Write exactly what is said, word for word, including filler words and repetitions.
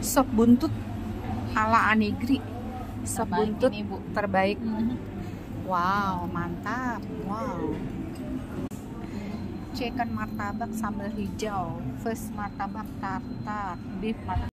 Sop buntut ala Anegri. Sop Terbaik buntut ini, Bu. terbaik. Mhm. Wow, mantap. Wow. Chicken martabak sambal hijau, first martabak tartar, beef martabak.